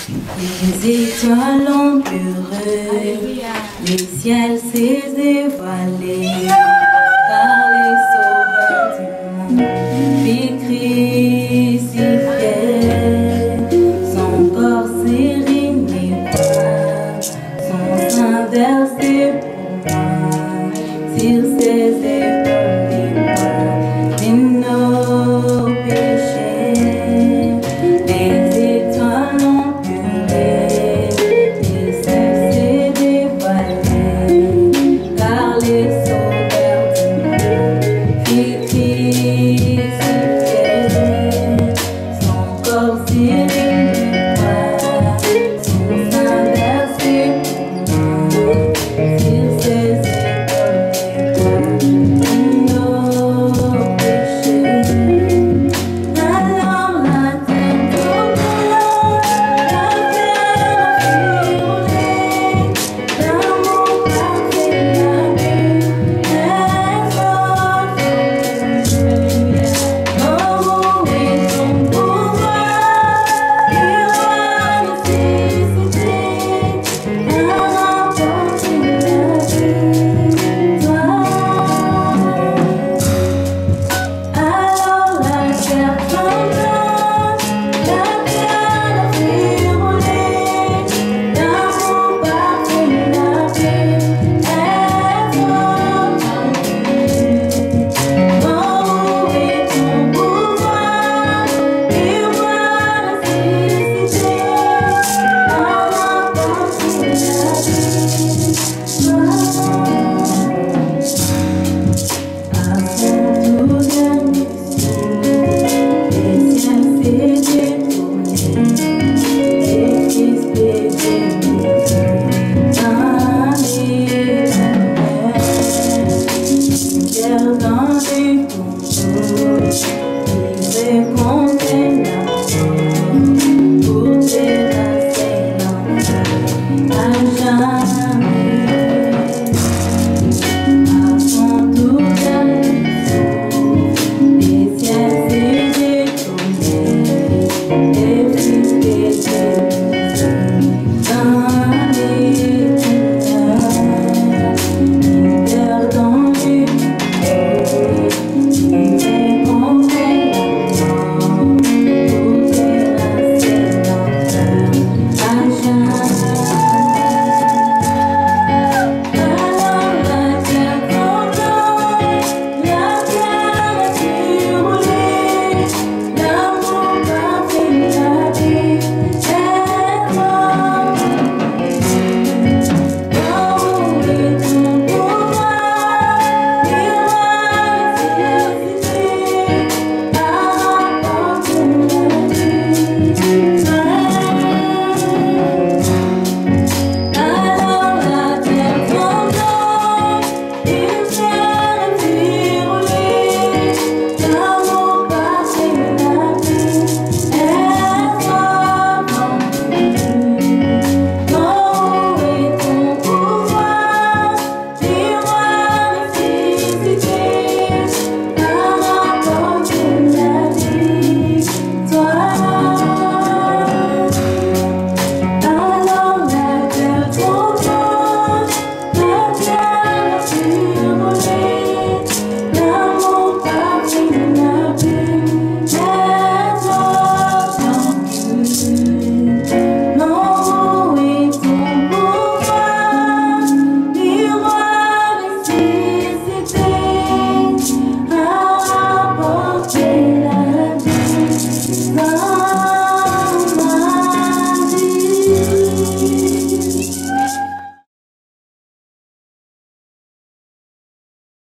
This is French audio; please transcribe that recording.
Les étoiles ont pleuré, le ciel s'est dévoilé, car les sauveurs du monde fit crucifier. Son corps s'est rimé, son sein versé pour moi, sur ses épaules et nos péchés. Les étoiles ont pleuré, le ciel s'est dévoilé, car les sauveurs du monde fit crucifier. Son corps s'est rimé, son sein versé pour moi, sur ses épaules et nos péchés. Alors la terre trembla, la terre fit rouler, l'amour parfait la Oh, où est ton pouvoir, le roi ressuscité, a remporté la victoire. Alors la terre trembla, la terre fit rouler, l'amour parfait la paix est Oh, où est ton pouvoir, le roi ressuscité, a remporté la victoire. Avant tout dernier les ciels s'étaient détournés, et Christ était venu dans l'éternel. Pierre dans les tombeaux, il